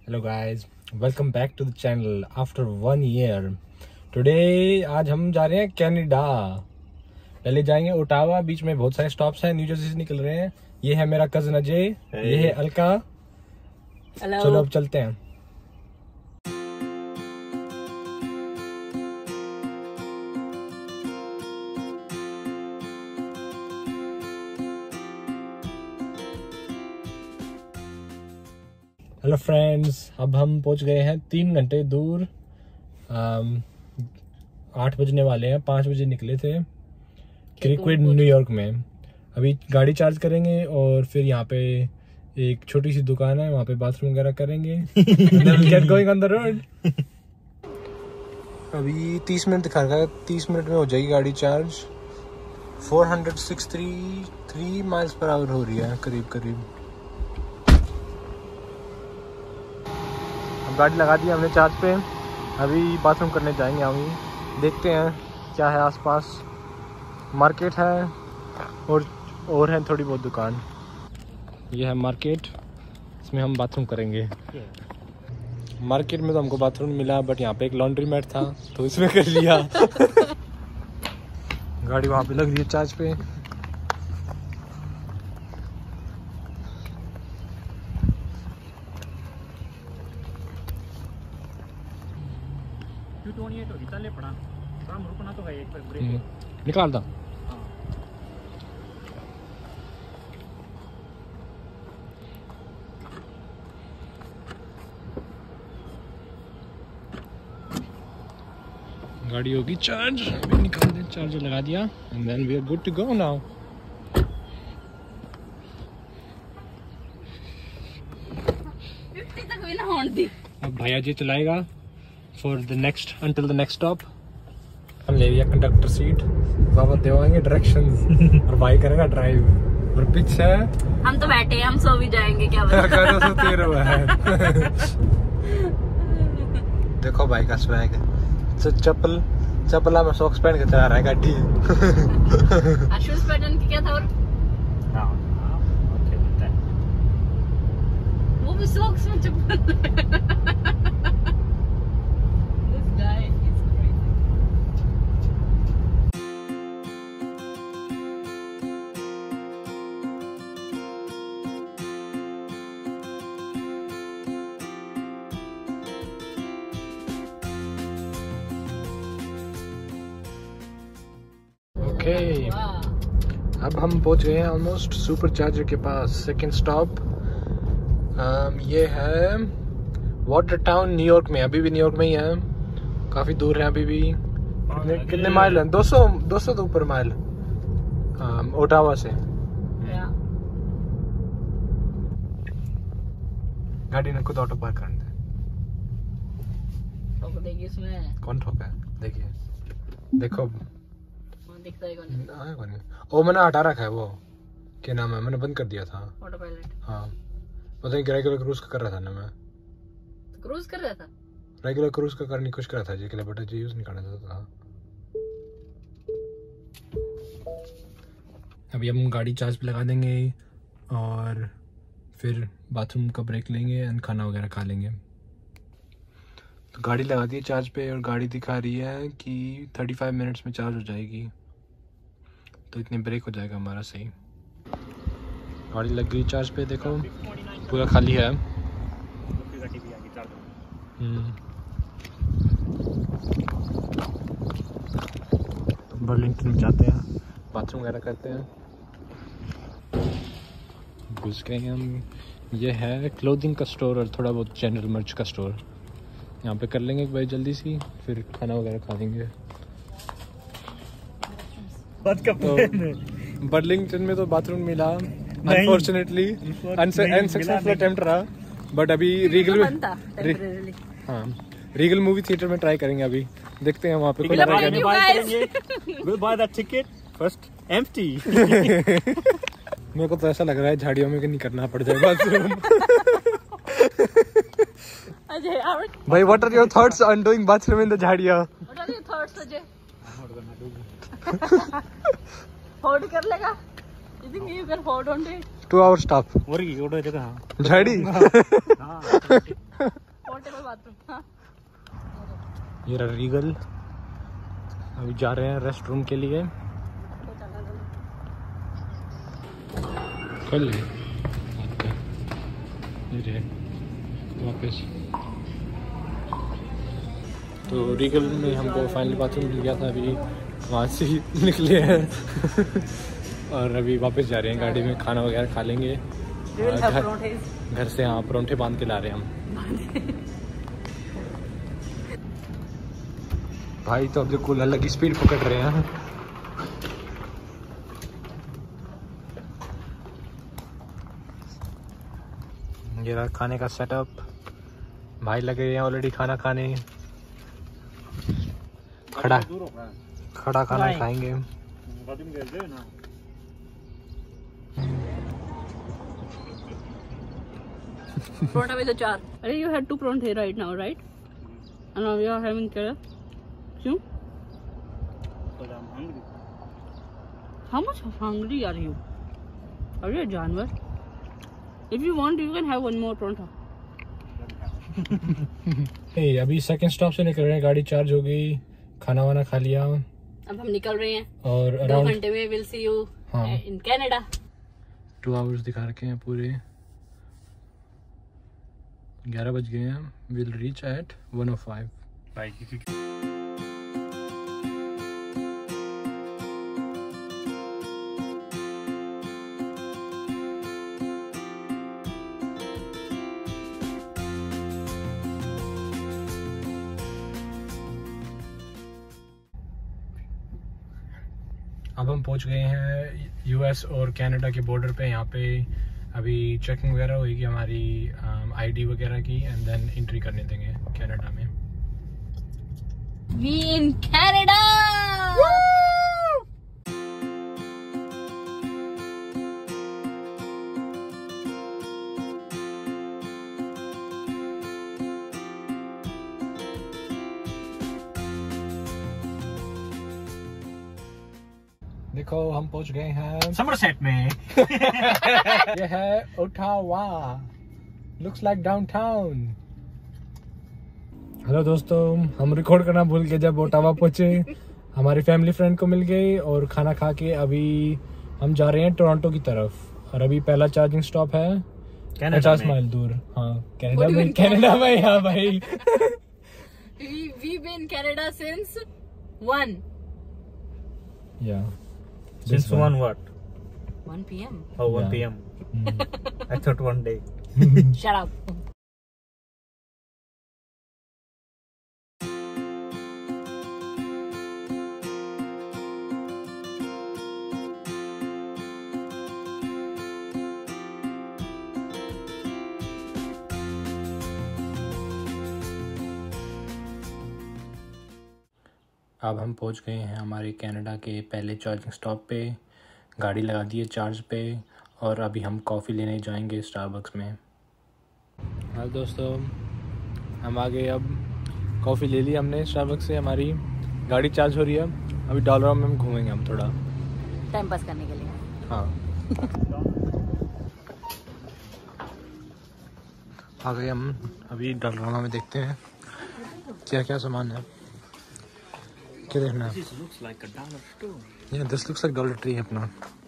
Hello guys, welcome back to the channel after 1 year. Today आज हम जा रहे हैं कनाडा। पहले जाएंगे ओटावा, बीच में बहुत सारे स्टॉप्स हैं, न्यू जर्सी से निकल रहे हैं। ये है मेरा कजन अजय, ये है अलका। चलो अब चलते हैं। हेलो फ्रेंड्स, अब हम पहुंच गए हैं 3 घंटे दूर। 8 बजने वाले हैं, 5 बजे निकले थे क्रिकविड न्यूयॉर्क में। अभी गाड़ी चार्ज करेंगे और फिर यहाँ पे एक छोटी सी दुकान है, वहाँ पे बाथरूम वगैरह करेंगे। Get going on the road। अभी 30 मिनट दिखा रहा है, 30 मिनट में हो जाएगी गाड़ी चार्ज। 463 माइल्स पर आवर हो रही है करीब करीब। गाड़ी लगा दी हमने चार्ज पे, अभी बाथरूम करने जाएंगे। हम देखते हैं क्या है आसपास। मार्केट है और है थोड़ी बहुत दुकान। ये है मार्केट, इसमें हम बाथरूम करेंगे। मार्केट में तो हमको बाथरूम मिला, बट यहाँ पे एक लॉन्ड्री मैट था तो इसमें कर लिया। गाड़ी वहाँ पे लग रही है चार्ज पे। निकाल दा। गाड़ी होगी चार्ज, अभी निकाल दे। चार्जर लगा दिया and then we are good to go now. अब भैया जी चलाएगा for the next until the next stop. हम ले लिया कंडक्टर सीट, बाबा देवाएंगे डायरेक्शंस और भाई करेगा ड्राइव। और पीछे हम तो बैठे हैं, हम सो भी जाएंगे क्या पता। देखो भाई का स्वैग, चप्पला में सॉक्स पहन के चला रहा है गाड़ी। शूज पैटर्न की क्या था? और वो भी सॉक्स में चप्पल। अब हम पहुंच गए हैं ऑलमोस्ट सुपर चार्जर के पास। सेकंड स्टॉप ये है वाटर टाउन न्यूयॉर्क में। अभी भी न्यूयॉर्क में ही है, काफी दूर है अभी भी। कितने माइल है? 200 तो ऊपर माइल ओटावा से। गाड़ी ने खुद ऑटो पार्क करने दे। इसमें कौन ठोका है? देखिए, देखो ओ मैंने हटा रखा है। वो क्या नाम है? मैंने बंद कर दिया था ऑटो पायलट। हाँ, पता नहीं रेगुलर क्रूज का कर रहा था ना मैं। क्रूज कर रहा था? रेगुलर क्रूज का करने की कोशिश कर रहा था जी के लिए, बट जी यूज नहीं करना चाहता था। अभी हम गाड़ी चार्ज पे लगा देंगे और फिर बाथरूम का ब्रेक लेंगे एंड खाना वगैरह खा लेंगे। तो गाड़ी लगा दी चार्ज पे और गाड़ी दिखा रही है कि 35 मिनट्स में चार्ज हो जाएगी, तो इतने ब्रेक हो जाएगा हमारा सही। गाड़ी लग गई चार्ज पे, देखो पूरा खाली है। बर्लिंगटन में जाते हैं, बाथरूम वगैरह करते हैं। घुस गए हैं हम। ये है क्लोथिंग का स्टोर और थोड़ा बहुत जनरल मर्च का स्टोर। यहाँ पे कर लेंगे एक बार जल्दी सी, फिर खाना वगैरह खा लेंगे। तो बर्लिंगटन में तो बाथरूम मिला, अनफॉर्चुनेटली अनसक्सेसफुल अटेम्प्ट रहा, बट अभी रीगल मूवी थिएटर में ट्राई करेंगे। अभी देखते हैं वहाँ पे खुला रहेगा। मेरे को तो ऐसा लग रहा है झाड़ियों में नहीं करना पड़ जाएगा बाथरूम। भाई, what are your thoughts on doing bathroom in the झाड़ियाँ? What are your thoughts Ajay? Hold कर लेगा? You think you can hold on to it? 2 hour stop. झाड़ी। ये रहा रीगल। अभी जा रहे हैं रेस्ट रूम के लिए। खोल ले वापस। तो रीगल में हमको फाइनली बाथरूम मिल गया था, अभी वहाँ से ही निकले हैं और अभी वापस जा रहे हैं गाड़ी में, खाना वगैरह खा लेंगे। घर से हाँ परोंठे बांध के ला रहे हैं हम। भाई तो अब जो कूल अलग ही स्पीड पकड़ रहे हैं। ये रहा खाने का सेटअप। भाई लगे हैं ऑलरेडी खाना खाने। खड़ा खाना खाएंगे। Paratha with achar. You had 2 parathe right now, right? And now we are having kera. Kyun? But I'm hungry. How much hungry are you? Are you a जानवर? If you want, you can have 1 more paratha. hey, अभी second stop से निकल रहे हैं, गाड़ी charge हो गई, खाना वाना खा लिया, अब हम निकल रहे हैं और 2 घंटे में will see you in Canada. 2 hours दिखा रखे हैं पूरे। 11 बज गए हैं। Will reach at 1:05। अब हम पहुंच गए हैं यूएस और कनाडा के बॉर्डर पे। यहाँ पे अभी चेकिंग वगैरह होगी हमारी आईडी वगैरह की, एंड देन एंट्री करने देंगे कनाडा में। We in Canada. देखो हम पहुंच गए हैं समरसेट में। ये है Ottawa, looks like downtown. Hello दोस्तों, हम रिकॉर्ड करना भूल गए जब ओटावा पहुंचे। हमारी फैमिली फ्रेंड को मिल गई और खाना खा के अभी हम जा रहे हैं टोरंटो की तरफ। और अभी पहला चार्जिंग स्टॉप है 50 माइल दूर। हाँ कनाडा में। हाँ भाई We've been in Canada since 1. Yeah. Since 1 what? 1 p.m. Oh, 1 Yeah. p.m. I thought 1 day. Shut up. अब हम पहुंच गए हैं हमारे कनाडा के पहले चार्जिंग स्टॉप पे। गाड़ी लगा दी है चार्ज पे और अभी हम कॉफ़ी लेने जाएंगे स्टारबक्स में। हाँ दोस्तों, हम आ गए। अब कॉफ़ी ले ली हमने स्टारबक्स से, हमारी गाड़ी चार्ज हो रही है। अभी डॉलरों में हम घूमेंगे हम थोड़ा टाइम पास करने के लिए। हाँ आ गए हम। अभी डॉलरों में देखते हैं क्या क्या सामान है। क्या देखना है? This looks like a dollar store. Yeah, this looks like Dollar Tree अपना।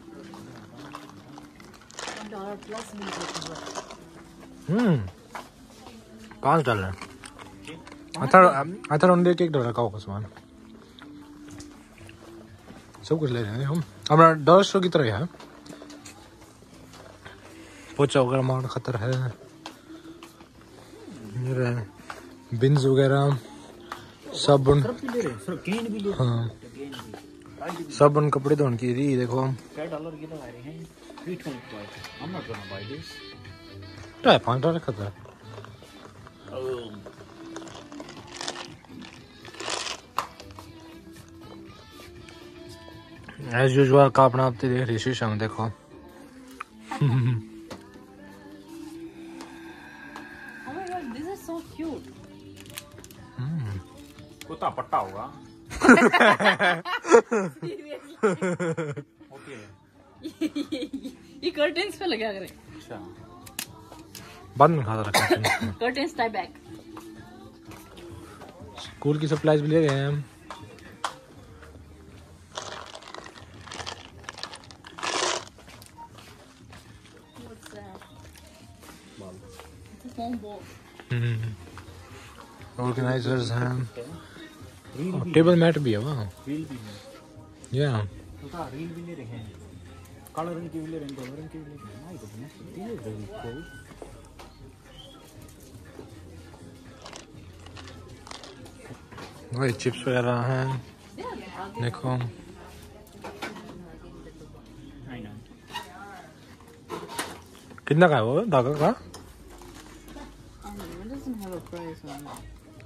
$5। I thought only $1 का होगा सामान। सब कुछ ले रहे हैं हम। हमारा डॉलर स्टोर की तरह है। पोचा वगैरह मार खतर है। ये बिन्स वगैरह साबुन। हाँ साबुन कपड़े धोने की रही। देखो $5 की तो आ रही हैं। 325. I'm not gonna buy this. $5 का था। एज यूजुअल का अपना आप देख रही शीशा में देखो। Oh my god, this is so cute. कुत्ता पट्टा होगा। ओके। ये कर्टेन्स पे लगा करें। अच्छा। बंद में खाता रखा। Curtains tie back. स्कूल की सप्लाईज भी ले गए हैं हम। ऑर्गेनाइजर्स हैं, टेबल मैट भी है वहाँ। रील भी है, या रील भी ले रहे हैं, काला रंग की भी ले रहे हैं, गोल्डन रंग की भी ले रहे हैं। My goodness, this is very cool. वही चिप्स वगैरह हैं, देखो। I know. कितना का है वो धागा का? It doesn't have a price on it.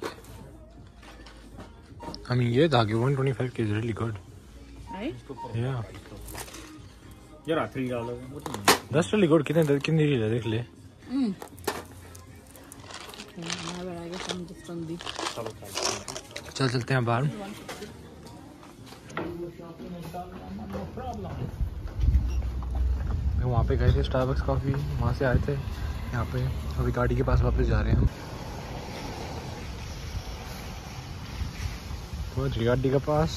I mean, ये धागे 125 is really good. Right? Yeah, जरा $3 है, what do you mean? that's really good. कितने रील है देख ले। Okay, now I guess I'm just on the चलो चल चलते हैं बाहर। वहाँ पे गए थे स्टारबक्स कॉफ़ी, वहाँ से आए थे यहाँ पे, अभी गाड़ी के पास वापस जा रहे हैं हम। पहुँच गए गाड़ी के पास।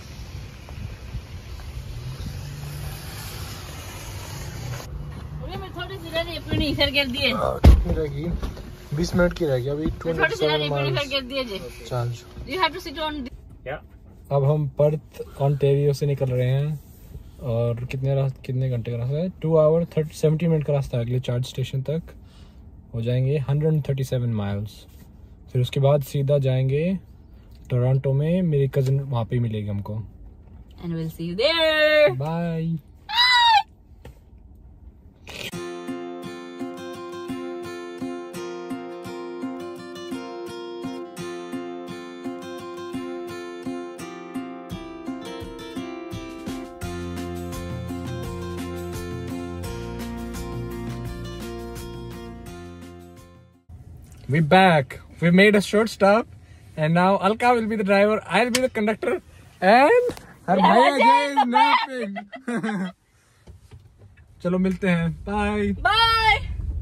मैं थोड़ी सी रह गई अपनी फिर कर दिए। कितनी रहेगी? 20 मिनट की रहेगी अभी। थोड़ी सी रह 27 गई फिर miles। कर दिए जी। चल You have to sit on the या अब हम पर्थ ऑन्टेरियो से निकल रहे हैं और कितने घंटे का रास्ता है? 2 आवर 70 मिनट का रास्ता है अगले चार्ज स्टेशन तक। हो जाएंगे 137 माइल्स। फिर उसके बाद सीधा जाएंगे टोरंटो में, मेरी कज़न वहाँ पे मिलेगी हमको। and we'll see you there. Bye. We're back. We made a short stop, and now Alka will be the driver. I'll be the conductor, and her bhaiya Jay is napping. चलो मिलते हैं। Bye. Bye.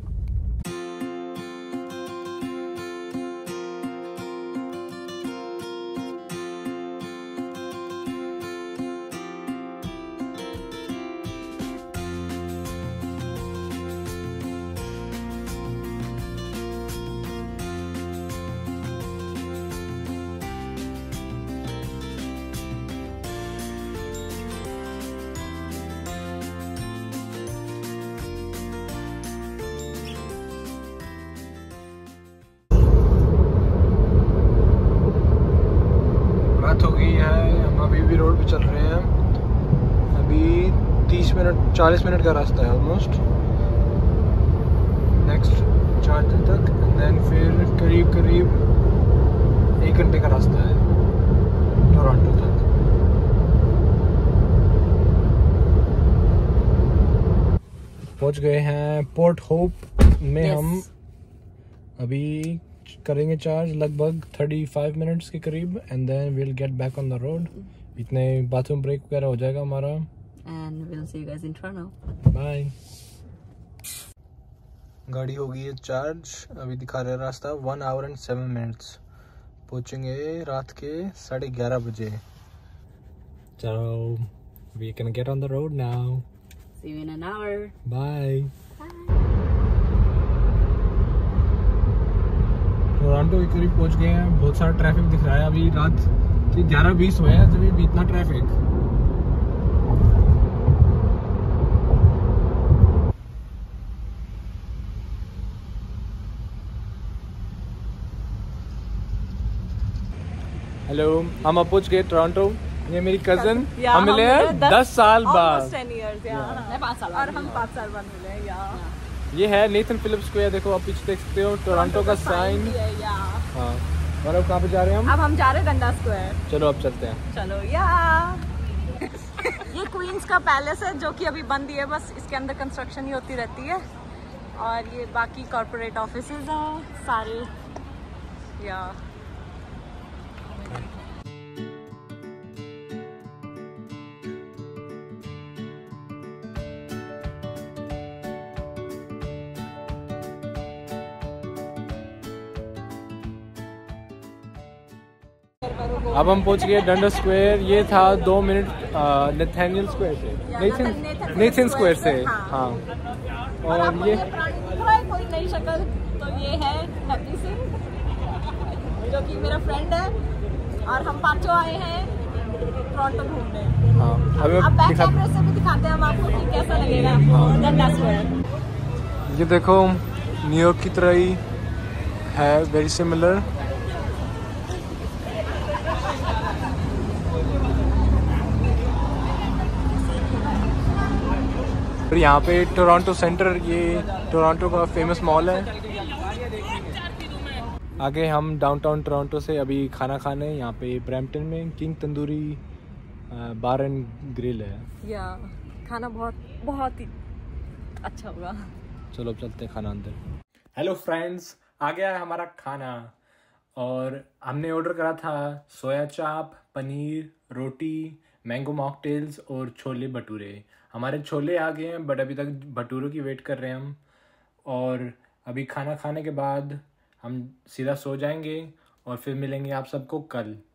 रात हो गई है, हम अभी भी रोड पे चल रहे हैं। अभी 40 मिनट का रास्ता है ऑलमोस्ट नेक्स्ट चार्ज तक, एंड देन फिर करीब 1 घंटे का रास्ता है टोरंटो तक। पहुंच गए हैं पोर्ट होप में। Yes. हम अभी करेंगे चार्ज लगभग 35 मिनट्स के करीब, and then will get back on the road. इतने बाथरूम ब्रेक वगैरह हो जाएगा हमारा। And we'll see you guys in Toronto. Bye. गाड़ी हो गई है चार्ज, अभी दिखा रहा है रास्ता 1 आवर एंड 7 मिनट्स। पहुंचेंगे रात के 11:30 बजे। चलो we can get on the road now. See you in an hour. Bye. Toronto के करीब पहुंच गए हैं। बहुत सारा ट्रैफिक दिख रहा है। अभी रात के 11:20 हुए हैं, तभी भी इतना ट्रैफिक। हेलो, हम अब पहुंच गए टोरंटो। ये मेरी कजन, हम मिले हैं 10 साल बाद। 10 years, yeah. मैं 5 साल और हम 5 साल बाद मिले हैं, yeah. ये है नेथन फिलिप्स स्क्वायर, देखो आप पीछे देख सकते हो टोरंटो का साइन। yeah. हाँ, और अब कहाँ पे जा रहे हैं हम? अब हम जा रहे हैं डंडा स्क्वायर। चलो अब चलते हैं। चलो या ये क्वींस का पैलेस है जो कि अभी बंद ही है, बस इसके अंदर कंस्ट्रक्शन ही होती रहती है। और ये बाकी कॉर्पोरेट ऑफिसेज हैं सारे, या अब हम पहुंच गए डंडस स्क्वायर। ये था 2 मिनट नेथानियल स्क्वायर से, नेथन स्क्वायर से। हाँ, और ये कोई नई शक्ल। तो ये है हैप्पी सिंह जो कि मेरा फ्रेंड है, और हम पांचों आए हैं टोरंटो घूमने। हाँ, अब बैक कैमरे से भी दिखाते हैं हम आपको कि कैसा लगेगा डंडस स्क्वायर। ये देखो न्यूयॉर्क की तरह ही है, वेरी सिमिलर। और यहाँ पे टोरंटो सेंटर, ये टोरंटो का फेमस मॉल है। आगे हम डाउनटाउन टोरंटो से अभी खाना खाने यहाँ पे ब्रैम्पटन में King Tandoori Bar and Grill है। या खाना बहुत ही अच्छा होगा। चलो चलते हैं खाना अंदर। हेलो फ्रेंड्स, आ गया है हमारा खाना और हमने ऑर्डर करा था सोया चाप, पनीर, रोटी, मैंगो मॉकटेल्स और छोले भटूरे। हमारे छोले आ गए हैं, बट अभी तक भटूरों की वेट कर रहे हैं हम। और अभी खाना खाने के बाद हम सीधा सो जाएंगे और फिर मिलेंगे आप सबको कल।